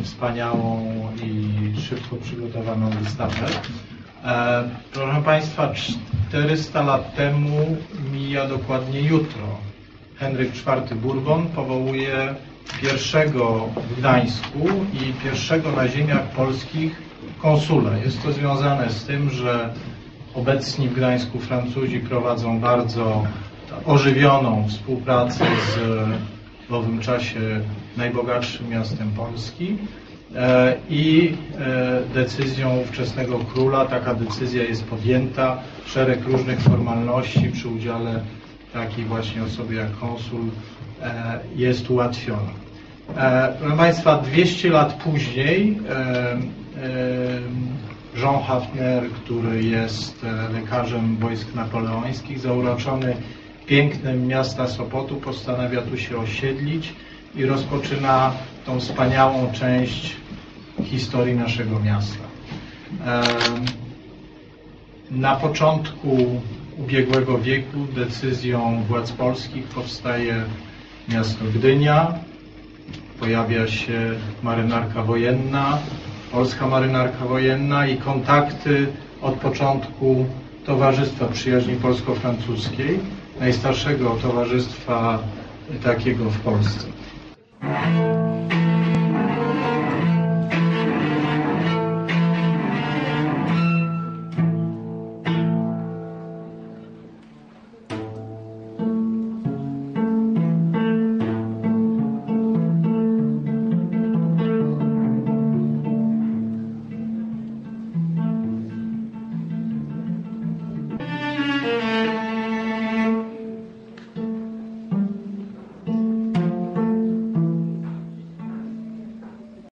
wspaniałą i szybko przygotowaną wystawę. Proszę Państwa, 400 lat temu mija dokładnie jutro. Henryk IV Bourbon powołuje pierwszego w Gdańsku i pierwszego na ziemiach polskich konsula. Jest to związane z tym, że obecni w Gdańsku Francuzi prowadzą bardzo ożywioną współpracę z w owym czasie najbogatszym miastem Polski i decyzją ówczesnego króla, taka decyzja jest podjęta, szereg różnych formalności przy udziale takiej właśnie osoby jak konsul jest ułatwiona. Proszę Państwa, 200 lat później Jean Hafner, który jest lekarzem wojsk napoleońskich, zauroczony pięknem miasta Sopotu, postanawia tu się osiedlić i rozpoczyna tą wspaniałą część historii naszego miasta. Na początku ubiegłego wieku decyzją władz polskich powstaje miasto Gdynia, pojawia się marynarka wojenna, polska marynarka wojenna i kontakty od początku Towarzystwa Przyjaźni Polsko-Francuskiej, najstarszego towarzystwa takiego w Polsce.